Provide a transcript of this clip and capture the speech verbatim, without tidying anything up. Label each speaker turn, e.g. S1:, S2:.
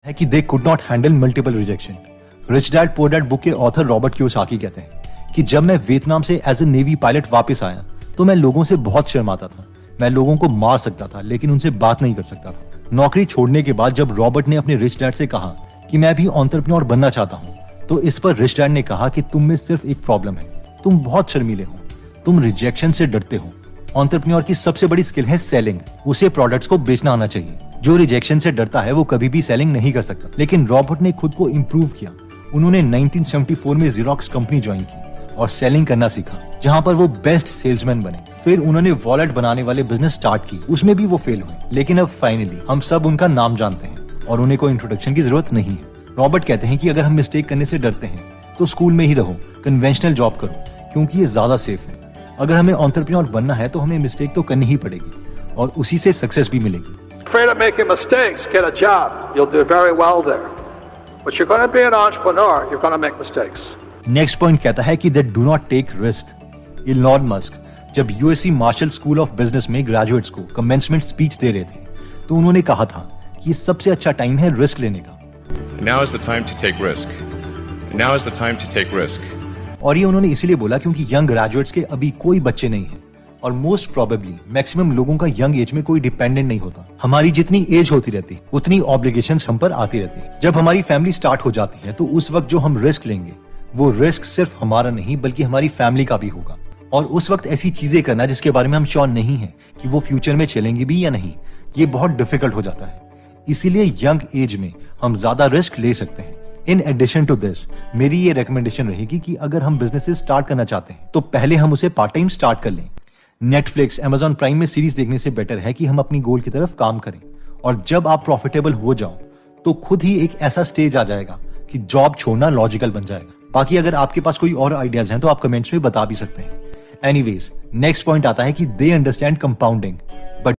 S1: है कि they could not handle multiple rejection. Rich Dad Poor Dad book के author Robert Kiyosaki कहते हैं कि जब मैं वियतनाम से एज ए नेवी पायलट वापस आया तो मैं लोगों से बहुत शर्माता था। मैं लोगों को मार सकता था लेकिन उनसे बात नहीं कर सकता था। नौकरी छोड़ने के बाद जब रॉबर्ट ने अपने रिच डैड से कहा कि मैं भी एंटरप्रेन्योर बनना चाहता हूँ, तो इस पर रिच डैड ने कहा कि तुम में सिर्फ एक प्रॉब्लम है, तुम बहुत शर्मीले हो, तुम रिजेक्शन से डरते हो। एंटरप्रेन्योर की सबसे बड़ी स्किल है सेलिंग, उसे प्रोडक्ट्स को बेचना आना चाहिए। जो रिजेक्शन से डरता है वो कभी भी सेलिंग नहीं कर सकता। लेकिन रॉबर्ट ने खुद को इम्प्रूव किया। उन्होंने उन्नीस सौ चौहत्तर में ज़ेरॉक्स कंपनी ज्वाइन की और सेलिंग करना सीखा, जहां पर वो बेस्ट सेल्समैन बने। फिर उन्होंने वॉलेट बनाने वाले बिजनेस स्टार्ट की, उसमें भी वो फेल हुए, लेकिन अब फाइनली हम सब उनका नाम जानते हैं और उन्हें कोई इंट्रोडक्शन की जरूरत नहीं है। रॉबर्ट कहते हैं कि अगर हम मिस्टेक करने से डरते हैं तो स्कूल में ही रहो, कन्वेंशनल जॉब करो, क्योंकि ये ज्यादा सेफ है। अगर हमें एंटरप्रेन्योर बनना है तो हमें मिस्टेक तो करनी ही पड़ेगी और उसी से सक्सेस भी मिलेगी।
S2: Afraid of making mistakes, get a job. You'll do very well there. But you're going to be an entrepreneur, you're going to make mistakes.
S1: Next point कहता है कि they do not take risk. Elon Musk जब USC Marshall School of Business में graduates को commencement speech दे रहे थे तो उन्होंने कहा था कि ये सबसे अच्छा टाइम है रिस्क लेने का।
S3: Now is the time to take risk. Now is the time to take risk.
S1: और ये उन्होंने इसीलिए बोला क्योंकि यंग ग्रेजुएट्स के अभी कोई बच्चे नहीं हैं और मोस्ट प्रोबेबली मैक्सिमम लोगों का यंग एज में कोई डिपेंडेंट नहीं होता। हमारी जितनी एज होती रहती है उतनी ऑब्लिगेशंस हम पर आती रहती है। जब हमारी फैमिली स्टार्ट हो जाती है तो उस वक्त जो हम रिस्क लेंगे वो रिस्क सिर्फ हमारा नहीं बल्कि हमारी फैमिली का भी होगा। और उस वक्त ऐसी चीजें करना जिसके बारे में हम श्योर नहीं है कि वो फ्यूचर में चलेंगी भी या नहीं, ये बहुत डिफिकल्ट हो जाता है। इसीलिए यंग एज में हम ज्यादा रिस्क ले सकते हैं। इन एडिशन टू दिस मेरी ये रिकमेंडेशन रहेगी कि अगर हम बिजनेस स्टार्ट करना चाहते हैं तो पहले हम उसे पार्ट टाइम स्टार्ट कर लें। नेटफ्लिक्स, अमेजॉन प्राइम में सीरीज देखने से बेटर है कि हम अपनी गोल की तरफ काम करें। और जब आप प्रॉफिटेबल हो जाओ तो खुद ही एक ऐसा स्टेज आ जाएगा कि जॉब छोड़ना लॉजिकल बन जाएगा। बाकी अगर आपके पास कोई और आइडियाज हैं तो आप कमेंट्स में बता भी सकते हैं। एनीवेज, नेक्स्ट पॉइंट आता है कि दे अंडरस्टैंड कंपाउंडिंग।